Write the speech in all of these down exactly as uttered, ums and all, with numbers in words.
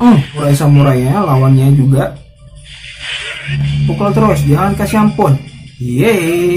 Hmm, murai samurainya lawannya juga. Pukul terus, jangan kasih ampun. Yeay.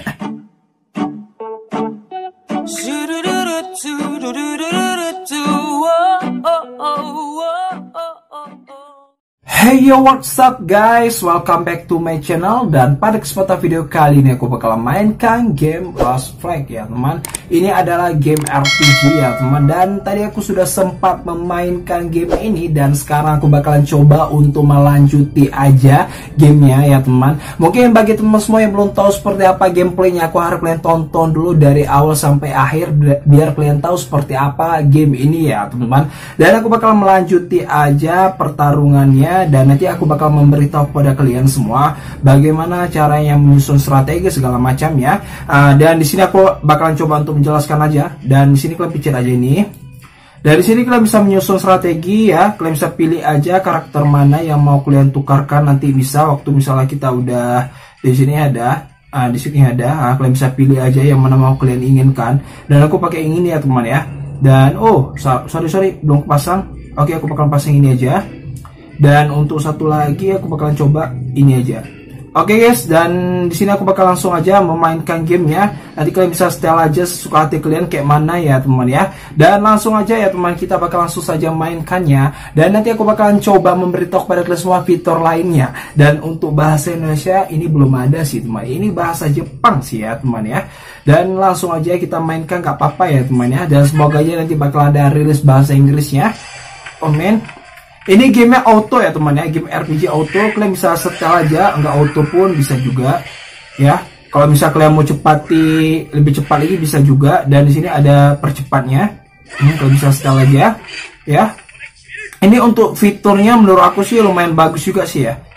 Hey yo, what's up guys, welcome back to my channel. Dan pada kesempatan video kali ini aku bakal mainkan game Lost Flag ya teman. Ini adalah game R P G ya teman. Dan tadi aku sudah sempat memainkan game ini, dan sekarang aku bakalan coba untuk melanjuti aja gamenya ya teman. Mungkin bagi teman semua yang belum tahu seperti apa gameplaynya, aku harap kalian tonton dulu dari awal sampai akhir biar kalian tahu seperti apa game ini ya teman-teman. Dan aku bakal melanjuti aja pertarungannya, dan nanti aku bakal memberitahu kepada kalian semua bagaimana caranya menyusun strategi segala macam ya. Uh, dan di sini aku bakalan coba untuk menjelaskan aja. Dan di sini kalian picit aja ini. Dari sini kalian bisa menyusun strategi ya. Kalian bisa pilih aja karakter mana yang mau kalian tukarkan, nanti bisa waktu misalnya kita udah di sini ada. Uh, di sini ada. Uh, kalian bisa pilih aja yang mana mau kalian inginkan. Dan aku pakai yang ini ya teman ya. Dan oh sorry sorry belum pasang. Oke, aku bakal pasang ini aja. Dan untuk satu lagi aku bakalan coba ini aja. Oke okay guys, dan di sini aku bakal langsung aja memainkan gamenya. Nanti kalian bisa setel aja sesuka hati kalian kayak mana ya teman ya. Dan langsung aja ya teman, kita bakal langsung saja mainkannya. Dan nanti aku bakalan coba memberitahu kepada kalian semua fitur lainnya. Dan untuk bahasa Indonesia ini belum ada sih teman. Ini bahasa Jepang sih ya teman ya. Dan langsung aja kita mainkan, gak apa-apa ya teman ya. Dan semoga aja nanti bakal ada rilis bahasa Inggrisnya. Oh men. Ini gamenya auto ya teman ya, game R P G auto. Kalian bisa setel aja, enggak auto pun bisa juga ya. Kalau misal kalian mau cepati lebih cepat lagi bisa juga. Dan di sini ada percepatnya. Ini kalian bisa setel aja ya. Ini untuk fiturnya menurut aku sih lumayan bagus juga sih ya.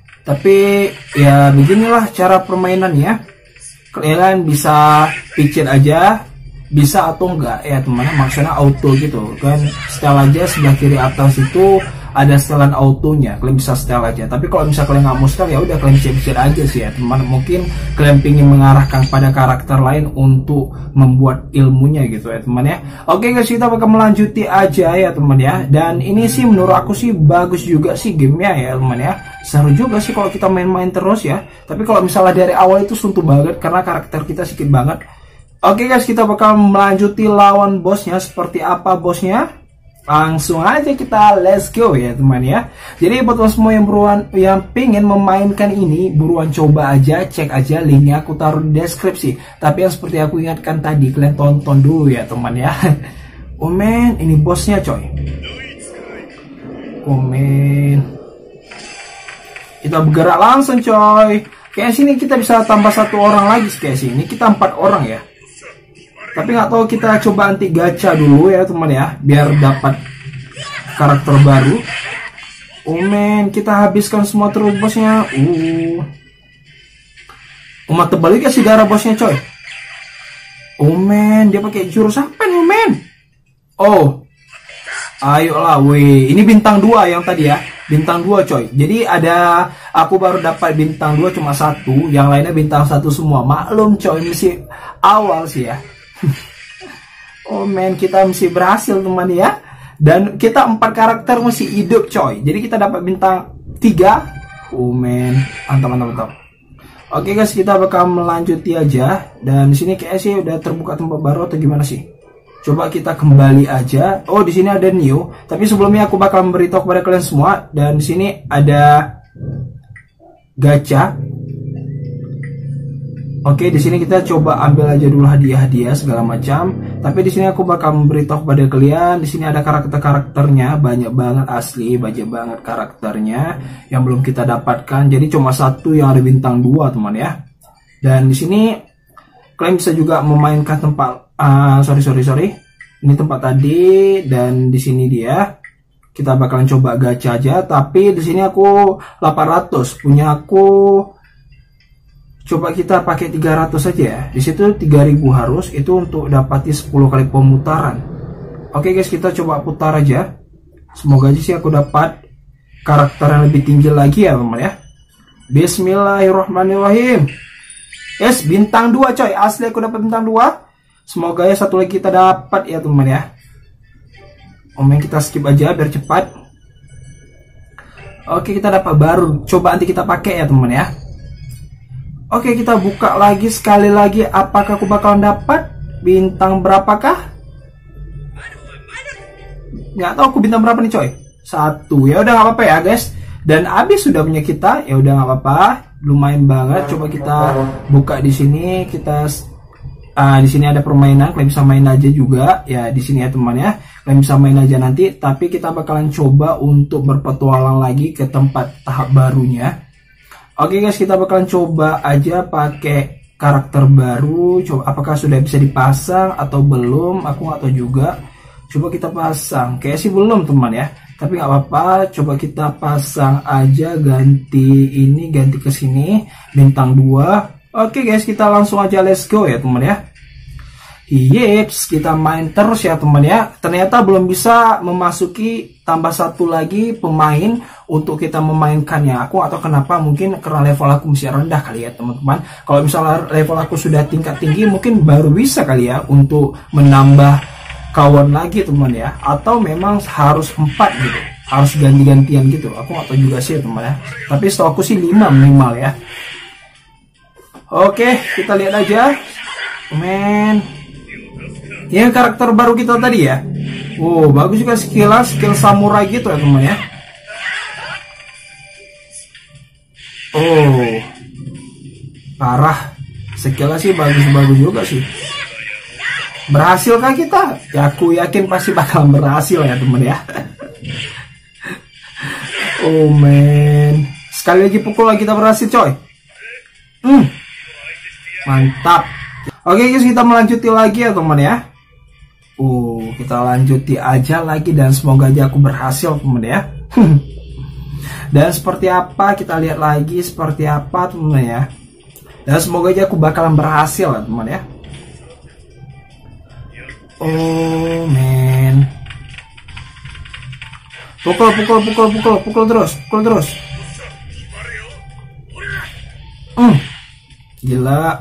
Tapi ya beginilah cara permainannya. Kalian bisa picit aja, bisa atau enggak ya teman, maksudnya auto gitu kan. Setel aja sebelah kiri atas itu ada setelan autonya, kalian bisa setel aja. Tapi kalau misalnya kalian nggak mau setel ya udah kalian bisa aja sih ya teman. Mungkin kalian pingin mengarahkan pada karakter lain untuk membuat ilmunya gitu ya teman ya. Oke guys, kita bakal melanjuti aja ya teman ya. Dan ini sih menurut aku sih bagus juga sih gamenya ya teman ya. Seru juga sih kalau kita main-main terus ya. Tapi kalau misalnya dari awal itu suntuk banget karena karakter kita sedikit banget. Oke guys, kita bakal melanjuti lawan bosnya. Seperti apa bosnya? Langsung aja kita let's go ya teman ya. Jadi buat teman semua yang buruan yang pengen memainkan ini, buruan coba aja, cek aja linknya aku taruh di deskripsi. Tapi yang seperti aku ingatkan tadi, kalian tonton dulu ya teman ya. Oh men, ini bosnya coy. Oh men, kita bergerak langsung coy. Kayak sini kita bisa tambah satu orang lagi kayak sini. Kita empat orang ya. Tapi nggak tahu, kita coba anti gacha dulu ya teman ya, biar dapat karakter baru. Oh men, kita habiskan semua terus bosnya. Uh, umat terbalik ya si darah bosnya coy. Oh men, dia pakai jurus apa nih men? Oh, ayolah, weh, ini bintang dua yang tadi ya, bintang dua coy. Jadi ada, aku baru dapat bintang dua cuma satu, yang lainnya bintang satu semua. Maklum coy, masih awal sih ya. Oh men, kita mesti berhasil teman ya. Dan kita empat karakter masih hidup coy. Jadi kita dapat bintang tiga. Oh men, mantap mantap mantap. Oke guys, kita bakal melanjuti aja. Dan di sini kayaknya sih udah terbuka tempat baru atau gimana sih? Coba kita kembali aja. Oh, di sini ada new. Tapi sebelumnya aku bakal memberitahu kepada kalian semua. Dan di sini ada gacha. Oke, di sini kita coba ambil aja dulu hadiah-hadiah segala macam. Tapi di sini aku bakal memberitahu kepada kalian, di sini ada karakter-karakternya, banyak banget asli, banyak banget karakternya yang belum kita dapatkan. Jadi cuma satu yang ada bintang dua, teman ya. Dan di sini kalian bisa juga memainkan tempat uh, sorry sorry sorry. Ini tempat tadi, dan di sini dia. Kita bakalan coba gacha aja, tapi di sini aku delapan ratus, punya aku. Coba kita pakai tiga ratus saja ya. Di situ tiga ribu harus, itu untuk dapati sepuluh kali pemutaran. Oke guys, kita coba putar aja. Semoga aja sih aku dapat karakter yang lebih tinggi lagi ya teman ya. Bismillahirrahmanirrahim. Yes, bintang dua coy. Asli aku dapat bintang dua. Semoga ya satu lagi kita dapat ya teman ya. Omen, kita skip aja biar cepat. Oke, kita dapat baru. Coba nanti kita pakai ya teman ya. Oke, kita buka lagi sekali lagi. Apakah aku bakalan dapat bintang berapakah? Nggak tahu aku bintang berapa nih coy. Satu. Ya udah nggak apa-apa ya guys. Dan habis sudah punya kita. Ya udah nggak apa-apa. Lumayan banget. Coba kita buka di sini. Kita uh, di sini ada permainan. Kalian bisa main aja juga. Ya di sini ya teman ya. Kalian bisa main aja nanti. Tapi kita bakalan coba untuk berpetualang lagi ke tempat tahap barunya. Oke guys, kita bakalan coba aja pakai karakter baru. Coba apakah sudah bisa dipasang atau belum? Aku nggak tahu juga. Coba kita pasang. Kayak sih belum teman ya. Tapi nggak apa-apa. Coba kita pasang aja, ganti ini, ganti ke sini bintang dua. Oke guys, kita langsung aja let's go ya teman ya. Yeps, kita main terus ya teman ya. Ternyata belum bisa memasuki tambah satu lagi pemain untuk kita memainkannya. Aku atau kenapa, mungkin karena level aku masih rendah kali ya teman-teman. Kalau misalnya level aku sudah tingkat tinggi, mungkin baru bisa kali ya untuk menambah kawan lagi teman ya. Atau memang harus empat gitu, harus ganti-gantian gitu. Aku atau juga sih teman ya. Tapi setahu aku sih lima minimal ya. Oke, kita lihat aja. Men, ini karakter baru kita tadi ya. Oh, bagus juga skillnya, skill samurai gitu ya teman ya. Oh, parah. Skillnya sih bagus-bagus juga sih. Berhasilkah kita? Ya, aku yakin pasti bakal berhasil ya teman ya. Oh man, sekali lagi pukul lagi kita berhasil coy. Hmm, mantap. Oke guys, kita melanjuti lagi ya teman ya. Oh, kita lanjuti aja lagi dan semoga aja aku berhasil teman ya. Dan seperti apa, kita lihat lagi seperti apa teman ya. Dan semoga aja aku bakalan berhasil ya teman ya. Oh man, pukul pukul pukul pukul pukul terus, pukul terus. Hmm, gila.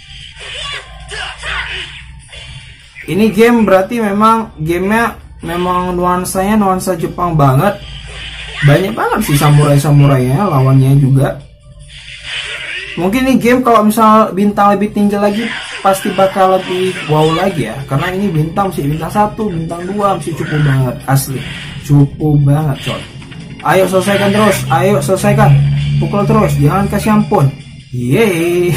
Ini game berarti memang gamenya memang nuansanya nuansa Jepang banget. Banyak banget sih samurai-samurainya, lawannya juga. Mungkin ini game kalau misal bintang lebih tinggi lagi pasti bakal lebih wow lagi ya. Karena ini bintang sih, bintang satu, bintang dua masih cukup banget asli. Cukup banget coy. Ayo selesaikan terus, ayo selesaikan. Pukul terus, jangan kasih ampun. Yeay.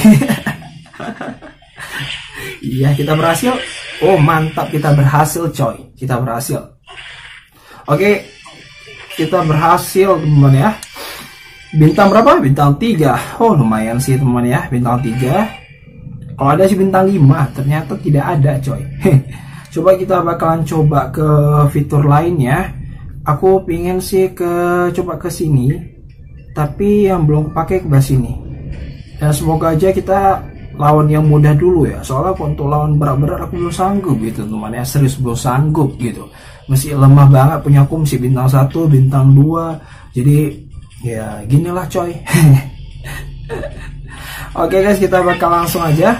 Iya, kita berhasil. Oh mantap, kita berhasil coy. Kita berhasil. Oke, kita berhasil teman ya. Bintang berapa? Bintang tiga. Oh lumayan sih teman ya, bintang tiga. Kalau ada sih bintang lima, ternyata tidak ada coy. Coba kita bakalan coba ke fitur lainnya. Aku pingin sih ke coba ke sini, tapi yang belum pakai ke sini. Dan semoga aja kita lawan yang mudah dulu ya. Soalnya untuk lawan berat-berat aku belum sanggup gitu teman ya. Serius belum sanggup gitu. Masih lemah banget punya aku, masih bintang satu, bintang dua. Jadi ya ginilah coy. Oke guys, kita bakal langsung aja.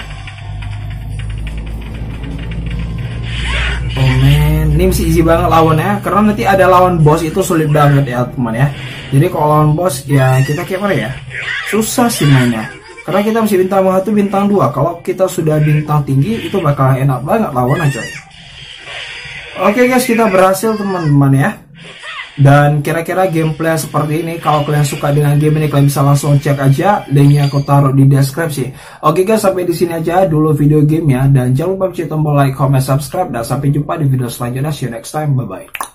Oh man, ini masih easy banget lawannya. Karena nanti ada lawan boss itu sulit banget ya teman ya. Jadi kalau lawan boss ya kita kayak mana ya, susah sih mainnya. Karena kita masih bintang satu, bintang dua. Kalau kita sudah bintang tinggi itu bakal enak banget lawannya coy. Oke guys, kita berhasil teman-teman ya. Dan kira-kira gameplay seperti ini, kalau kalian suka dengan game ini, kalian bisa langsung cek aja, linknya aku taruh di deskripsi. Oke guys, sampai di sini aja dulu video gamenya, dan jangan lupa pencet tombol like, comment, subscribe, dan sampai jumpa di video selanjutnya. See you next time, bye bye.